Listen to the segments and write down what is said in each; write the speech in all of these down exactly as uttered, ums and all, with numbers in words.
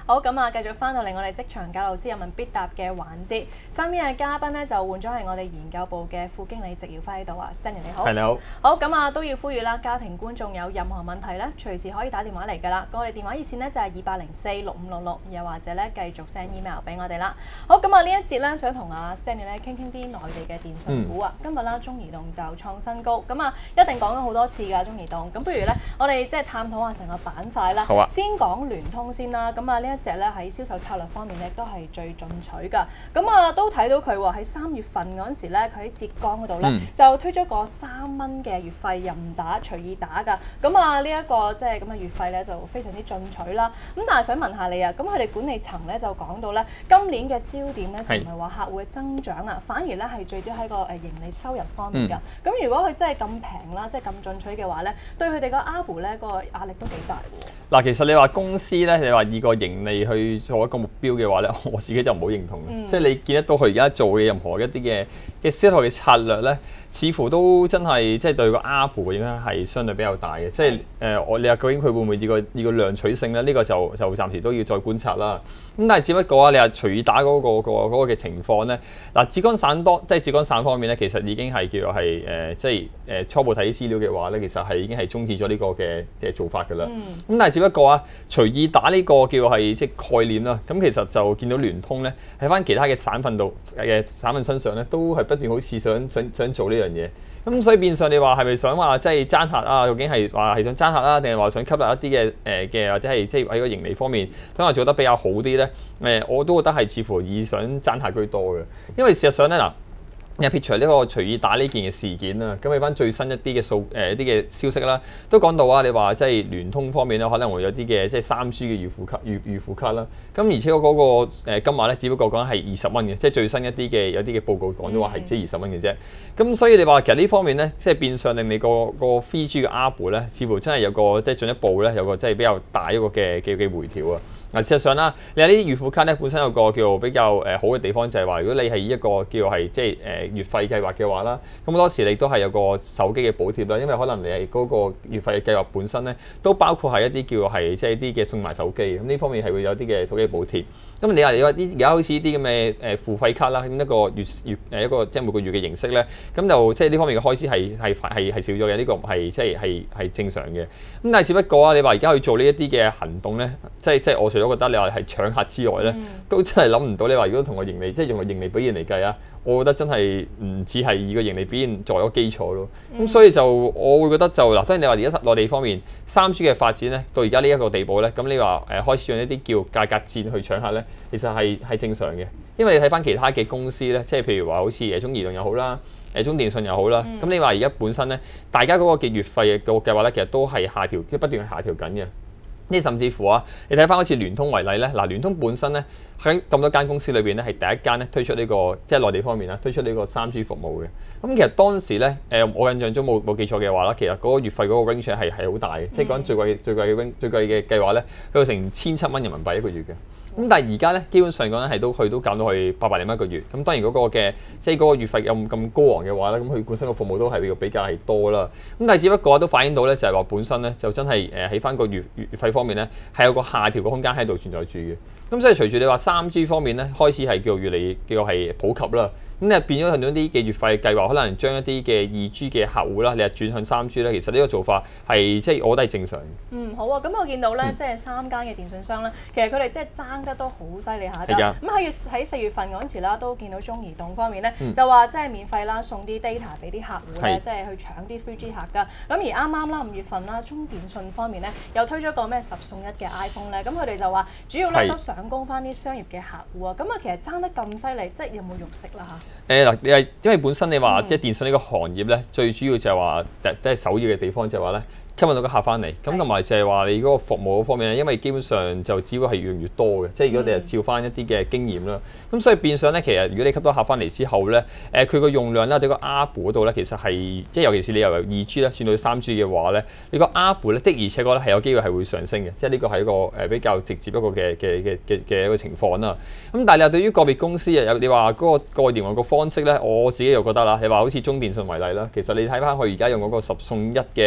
好咁啊，繼續翻到嚟我哋職場教路之人問必答嘅環節，身邊嘅嘉賓咧就換咗係我哋研究部嘅副經理席耀輝喺度啊 ，Stanley 你好。 係你好。 好咁啊，都要呼籲啦，家庭觀眾有任何問題咧，隨時可以打電話嚟㗎啦。我哋電話熱線咧就係二八零四六五六六，又或者咧繼續 send email 俾我哋啦。好咁啊，呢一節咧想同阿 Stanley 咧傾傾啲內地嘅電訊股啊。嗯、今日啦，中移動就創新高，咁啊一定講咗好多次㗎中移動。咁不如咧，我哋即係探討下成個板塊啦。 好啊。 先講聯通先啦。咁啊呢一隻咧喺銷售策略方面咧都係最進取㗎，咁啊都睇到佢喎喺三月份嗰陣時咧，佢喺浙江嗰度咧就推咗個三蚊嘅月費任打隨意打㗎，咁啊呢一個即係咁嘅月費咧就非常之進取啦。咁但係想問下你啊，咁佢哋管理層咧就講到咧今年嘅焦點咧就唔係話客戶嘅增長啊，反而咧係聚焦喺個誒盈利收入方面㗎。咁、嗯、如果佢真係咁平啦，即係咁進取嘅話咧，對佢哋個 A R P U 咧個壓力都幾大喎。 嗱，其實你話公司咧，你話以個盈利去做一個目標嘅話咧，我自己就唔好認同嘅。嗯、即係你見得到佢而家做嘅任何一啲嘅嘅銷售嘅策略咧，似乎都真係即係對個 A R P U 嘅影響係相對比較大嘅。即係誒，我你話究竟佢會唔會以個以個量取勝咧？呢、呢個就就暫時都要再觀察啦。咁但係只不過啊，你話隨意打嗰、嗰個、嗰個嘅、嗰個、情況咧，嗱，浙江省多即係浙江省方面咧，其實已經係叫做係誒、呃，即係誒、呃、初步睇資料嘅話咧，其實係已經係終止咗呢個嘅嘅做法㗎啦。咁、嗯、但係只不過啊，隨意打呢個叫係即係概念啦。咁其實就見到聯通咧喺翻其他嘅省份度嘅省份身上咧，都係不斷好似想想想做呢樣嘢。咁所以變相你話係咪想話即係爭客啊？究竟係話係想爭客啊，定係話想吸納一啲嘅誒嘅或者係即係喺個盈利方面想話做得比較好啲咧？誒、呃，我都覺得係似乎以想爭客居多嘅，因為事實上咧嗱。又撇除呢個隨意打呢件嘅事件啦，咁睇翻最新一啲嘅數誒一啲嘅消息啦，都講到啊，你話即係聯通方面咧，可能會有啲嘅即係三 G 嘅預付卡預預付卡啦，咁而且嗰個誒金額咧，只不過講係二十蚊嘅，即係最新一啲嘅有啲嘅報告講咗話係只係二十蚊嘅啫。咁所以你話其實呢方面咧，即係變相令你個個 三 G 嘅 A R P U 咧，似乎真係有個即係進一步咧，有個即係比較大一個嘅嘅嘅回調啊。嗱，事實上啦，你話呢啲預付卡咧，本身有個叫比較誒好嘅地方，就係話如果你係以一個叫係即係誒月費計劃嘅話啦，咁好多時你都係有個手機嘅補貼啦，因為可能你係嗰個月費嘅計劃本身咧，都包括係一啲叫係即係啲嘅送埋手機，咁呢方面係會有啲嘅手機補貼。咁你話你話啲而家好似啲咁嘅誒付費卡啦，咁一個月月誒一個即係每個月嘅形式咧，咁就即係呢方面嘅開支係係係係少咗嘅，呢、這個係即係係係正常嘅。咁但係只不過啊，你話而家去做呢一啲嘅行動咧，即係即係我除咗覺得你話係搶客之外咧，嗯、都真係諗唔到你話如果同個盈利即係用個盈利表現嚟計啊，我覺得真係唔似係以個盈利表現作為一個基礎咯。咁、嗯、所以就我會覺得就嗱，即係你話而家內地方面三 G 嘅發展咧，到而家呢一個地步咧，咁你話誒開始用一啲叫價格戰去搶客咧，其實係係正常嘅。因為你睇翻其他嘅公司咧，即係譬如話好似誒中移動又好啦，誒中電信又好啦，咁、嗯、你話而家本身咧，大家嗰個嘅月費嘅個計劃咧，其實都係下調，不斷去下調緊嘅。即甚至乎啊，你睇翻好似聯通為例咧，嗱聯通本身咧喺咁多間公司裏邊咧係第一間咧推出呢、這個即係內地方面啦，推出呢個三 G 服務嘅。咁其實當時咧，誒、呃、我印象中冇冇記錯嘅話啦，其實嗰個月費嗰個 range 係係好大嘅，嗯、即係講最貴最貴嘅最貴嘅計劃咧，去到成千七蚊人民幣一個月嘅。咁但係而家咧，基本上講緊係都去都減到去八百零蚊一個月。咁當然嗰個嘅即係嗰個月費咁咁高昂嘅話咧，咁佢本身個服務都係比較係多啦。咁但係只不過都反映到咧，就係話本身咧就真係誒喺翻個月月費方面咧係有個下調嘅空間喺度存在住嘅。咁所以隨住你話三 G 方面咧開始係叫做越嚟叫做係普及啦。咁你變咗很多啲嘅月費計劃，可能將一啲嘅二 G 嘅客戶啦，你係轉向三 G 咧，其實呢個做法係即係我覺得係正常嘅。 嗯，好啊，咁我見到咧，嗯、即係三間嘅電信商咧，其實佢哋即係爭得都好犀利下㗎。咁喺月喺四月份嗰陣時啦，都見到中移動方面咧，嗯、就話即係免費啦，送啲 data 俾啲客戶咧，即係去搶啲 三 G 客㗎。咁而啱啱啦五月份啦，中電信方面咧又推咗個咩十送一嘅 iPhone 咧，咁佢哋就話主要咧都想供翻啲商業嘅客戶啊。咁啊，其實爭得咁犀利，即係有冇肉食啦嚇？ 誒嗱，你係因為本身你話即係電信呢個行業咧，最主要就係話第即係首要嘅地方就係話咧，吸引到個客翻嚟，咁同埋就係話你嗰個服務嗰方面咧，因為基本上就只會係越嚟越多嘅，即係如果你係照翻一啲嘅經驗啦，咁、嗯、所以變相咧，其實如果你吸到客翻嚟之後咧，誒佢個用量啦，對個 A R P U 嗰度咧，其實係即係尤其是你由二 G 咧轉到三 G 嘅話咧，你個 A R P U 咧的而且確咧係有機會係會上升嘅，即係呢個係一個誒比較直接一個嘅嘅嘅嘅嘅一個情況啦。咁但係你話對於個別公司啊，有你話嗰、嗰個、嗰個營運個方式咧，我自己又覺得啦，你話好似中電信為例啦，其實你睇翻佢而家用嗰個十送一嘅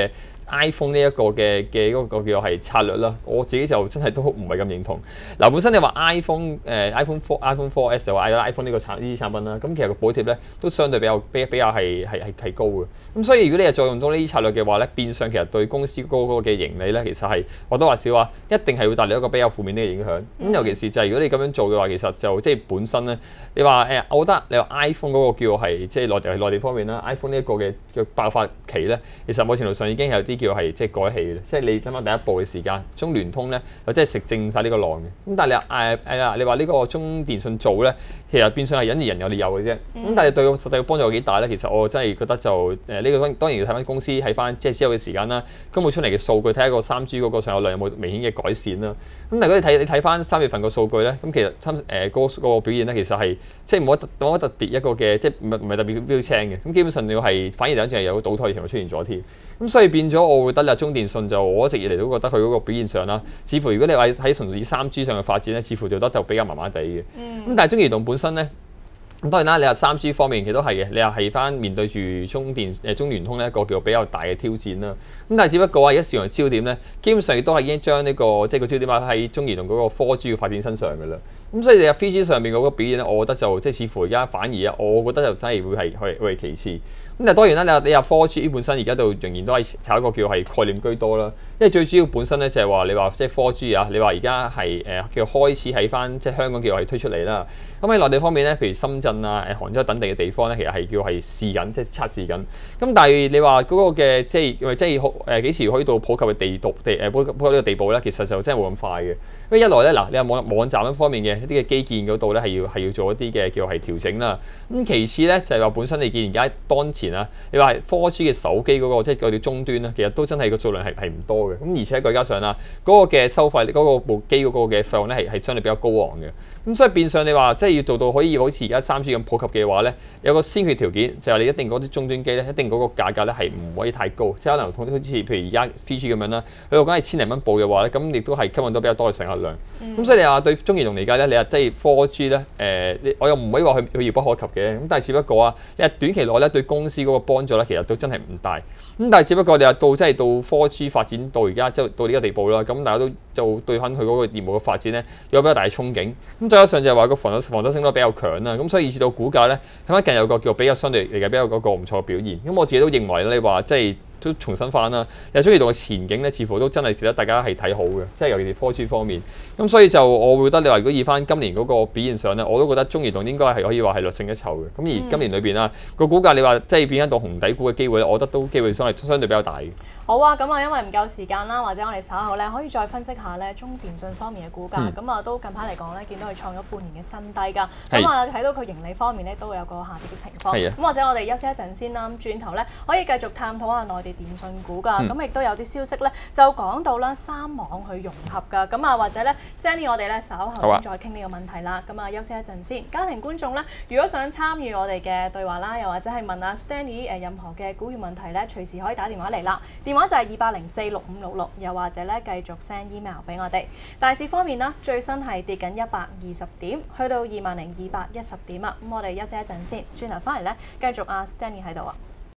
iPhone 呢一個嘅嘅嗰個叫係策略啦，我自己就真係都唔係咁認同。嗱，本身你話 iPhone 誒、呃、iPhone Four iPhone Four S 就話 iPhone 呢個產呢啲產品啦，咁其實個補貼咧都相對比較比比較係係係係高嘅。咁所以如果你係再用到呢啲策略嘅話咧，變相其實對公司嗰個嘅盈利咧，其實係或多或少啊，一定係會帶嚟一個比較負面啲嘅影響。咁、嗯、尤其是就係如果你咁樣做嘅話，其實就即係本身咧，你話誒，我覺得你話 iPhone 嗰個叫係即係內地係內地方面啦 ，iPhone 呢一個嘅嘅爆發期咧，其實某程度上已經有啲叫係即係改氣嘅，即係你諗下第一步嘅時間，中聯通咧又即係食正晒呢個浪嘅。咁但係你話誒誒你話呢個中電信做咧，其實變相係隱而人有理由嘅啫。咁、嗯、但係對個實際嘅幫助有幾大咧？其實我真係覺得就誒呢、呃這個當當然要睇翻公司喺翻即係之後嘅時間啦，公佈出嚟嘅數據睇下個三 G 嗰個上有量有冇明顯嘅改善啦。咁但係如果你睇你睇翻三月份個數據咧，咁其實三誒嗰個個表現咧，其實係即係冇乜冇乜特別一個嘅，即係唔係唔係特別標青嘅。咁基本上你要係反而等陣係有倒退情況出現咗添。咁所以變咗，我會覺得啦，中電信就我一直以嚟都覺得佢嗰個表現上啦，似乎如果你話喺純粹以三 G 上嘅發展咧，似乎做得就比較麻麻地嘅。咁、嗯、但係中移動本身咧。咁當然啦，你話三 G 方面其實都係嘅，你話係翻面對住中電誒中聯通呢一個叫比較大嘅挑戰啦。咁但係只不過話而家市場焦點咧，基本上亦都係已經將呢、這個即係個焦點擺喺中移動嗰個 四 G 嘅發展身上㗎啦。咁所以你話三 G 上面嗰個表現咧，我覺得就即係似乎而家反而啊，我覺得就真係會係會會係其次。咁但係當然啦，你話你話 四 G 本身而家度仍然都係炒一個叫係概念居多啦。因為最主要本身咧就係話你話即係 四 G 啊，你話而家係誒叫開始喺翻即係香港叫係推出嚟啦。咁喺內地方面咧，譬如深圳啊、誒杭州等地嘅地方咧，其實係叫係試緊，即係測試緊。咁但係你話嗰個嘅即係即係誒幾時可以到普及嘅地度地誒普及呢個地步咧？其實就真係冇咁快嘅。因為一來咧嗱，你話網網站一方面嘅一啲嘅基建嗰度咧係要係要做一啲嘅叫係調整啦。咁其次咧就係話本身你見而家當前啊，你話四 G 嘅手機嗰個即係嗰啲終端咧，其實都真係個數量係係唔多嘅。咁而且再加上啦，嗰個嘅收費嗰個部機嗰個嘅費用咧係係相對比較高昂嘅。咁所以變相你話即係要做到可以好似而家三 G 咁普及嘅話咧，有個先決條件就係你一定嗰啲終端機咧，一定嗰個價格咧係唔可以太高，即係可能好似譬如而家三 G 咁樣啦，佢講係千零蚊部嘅話咧，咁亦都係吸引到比較多嘅乘客量。咁、嗯、所以你話對中移動嚟計咧，你話即係四 G 咧，誒，我又唔可以話佢佢遙不可及嘅，咁但係只不過啊，你話短期內咧對公司嗰個幫助咧，其實都真係唔大。咁但係只不過你話到即係到四 G 發展到而家即係到呢個地步啦，咁大家都就對翻佢嗰個業務嘅發展咧有比較大嘅憧憬。咁再加上就係話個防守防守性都比較強啦，咁所以以至到股價咧，睇翻近有個叫比較相對嚟嘅比較嗰個唔錯嘅表現。咁我自己都認為咧，你話即係都重新翻啦，又中移動嘅前景咧，似乎都真係值得大家係睇好嘅，即係尤其是四 G 方面。咁所以就我會覺得你話如果以翻今年嗰個表現上咧，我都覺得中移動應該係可以話係略勝一籌嘅。咁而今年裏邊啊，個股價你話即係變翻到紅底股嘅機會咧，我覺得都機會相係相對比較大嘅。 好啊，咁啊，因為唔夠時間啦，或者我哋稍後咧可以再分析下咧中電信方面嘅股價。咁啊、嗯，都近排嚟講咧，見到佢創咗半年嘅新低㗎。咁啊，睇到佢盈利方面咧都有個下跌嘅情況。咁或者我哋休息一陣先啦。咁轉頭咧可以繼續探討下內地電信股㗎。咁亦都有啲消息咧就講到啦三網去融合㗎。咁啊，或者咧 Stanley 我哋咧稍後先再傾呢個問題啦。咁啊，休息一陣先。家庭觀眾咧，如果想參與我哋嘅對話啦，又或者係問阿 Stanley 誒任何嘅股票問題咧，隨時可以打電話嚟啦。電話就係二八零四六五六六，又或者咧繼續 send email 俾我哋。大市方面啦，最新係跌緊一百二十點，去到二萬零二百一十點啊。咁我哋休息一陣先，轉頭翻嚟咧繼續阿 Stanley 喺度啊。